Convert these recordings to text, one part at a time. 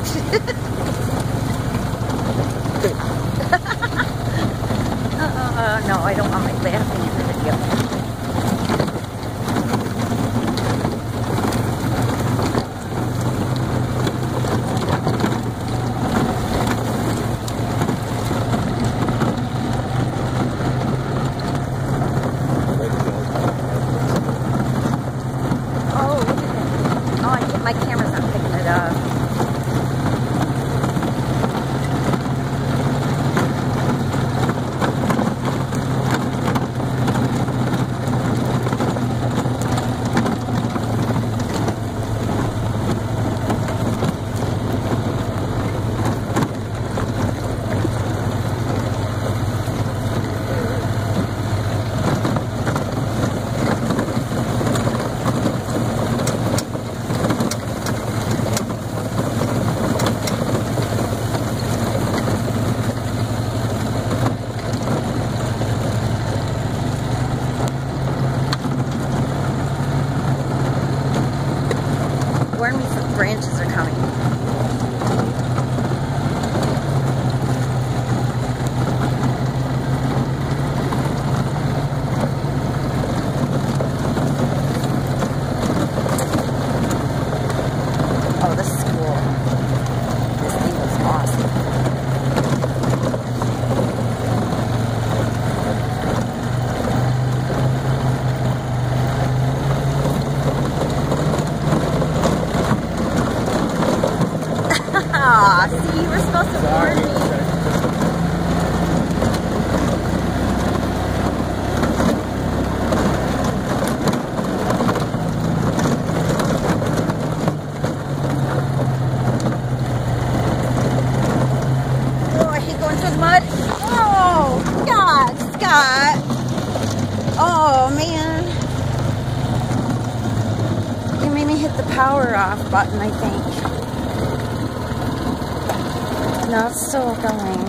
No, I don't want my laughing in the video. My camera's not picking it up. Warn me some branches are coming. Oh, this is cool. This thing was awesome. See, you were supposed to warn me. Oh, I hate going through the mud. Oh, God, Scott. Oh, man. You made me hit the power off button, I think. No, it's still going.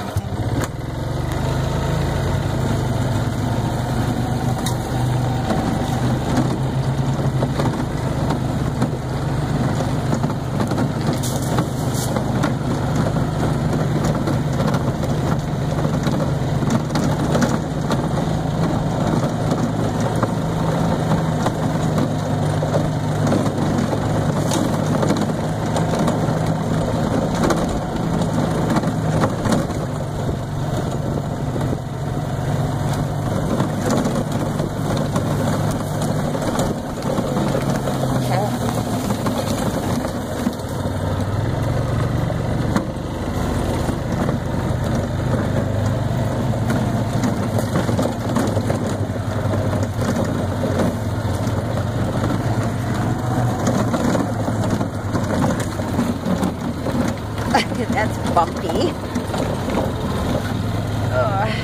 That's bumpy. Ugh.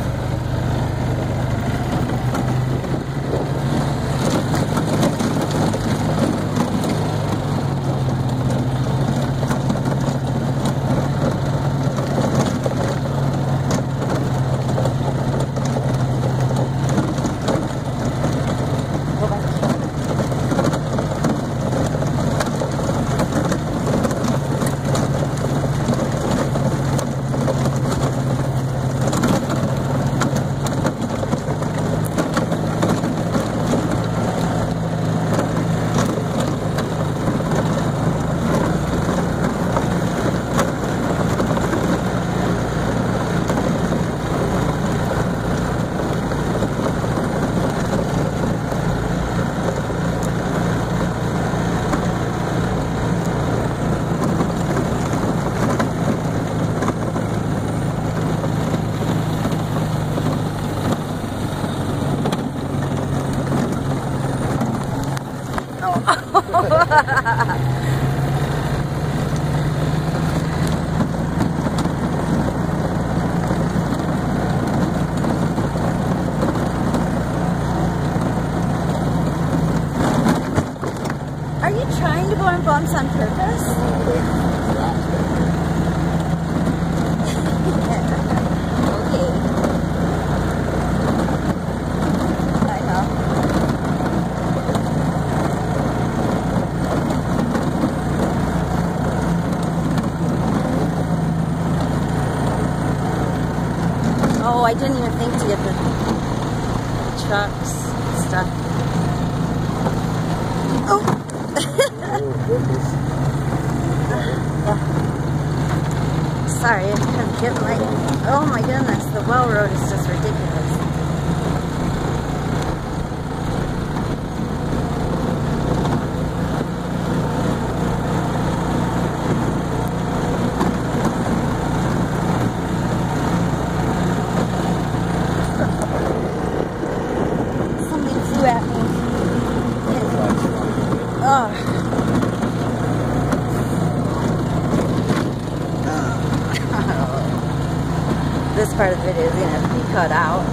Are you trying to go on bumps on purpose? I didn't even think to get the trucks stuff. Oh! Yeah. Sorry, I couldn't get my... Oh my goodness, the well road is just ridiculous. Something flew at me. Oh. This part of the video is going to have to be cut out.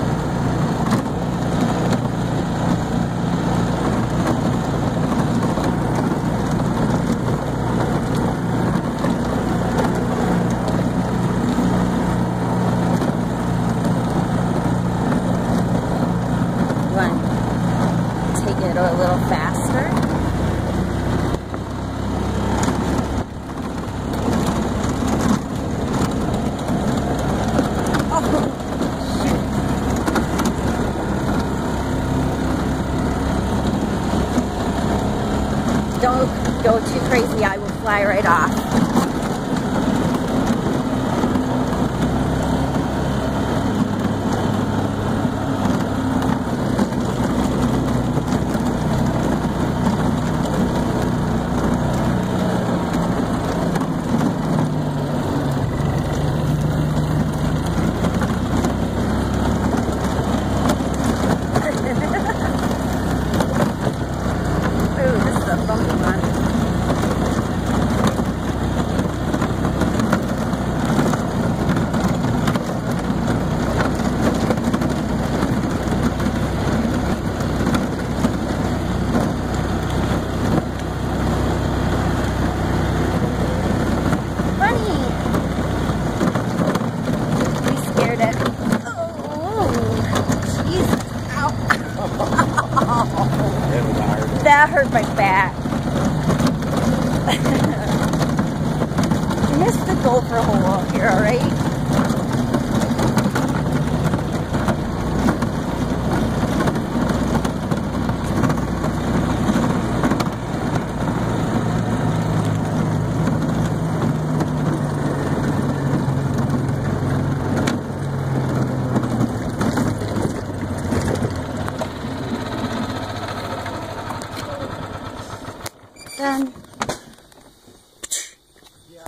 You want to take it a little faster? Don't go too crazy, I will fly right off. Ooh, this is a bumpy one. That hurt my back. Missed the gopher hole here, alright?